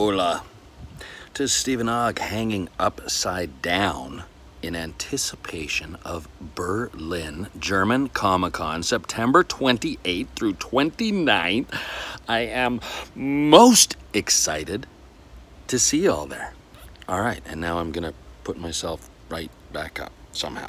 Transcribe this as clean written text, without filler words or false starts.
Hola. 'Tis Stephen Ogg hanging upside down in anticipation of Berlin German Comic-Con, September 28th through 29th. I am most excited to see you all there. All right, and now I'm gonna put myself right back up somehow.